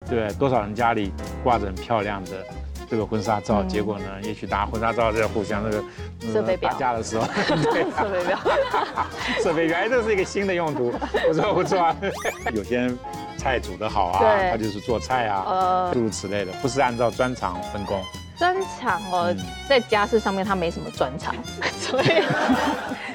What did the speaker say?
对，多少人家里挂着很漂亮的这个婚纱照，结果呢，也许大家婚纱照在互相设备表打架的时候，对， 设备表， 设备原来这是一个新的用途，不错不错。有些人菜煮得好啊， 对他就是做菜啊，诸如此类的，不是按照专长分工。 专长哦，在家事上面他没什么专长，所以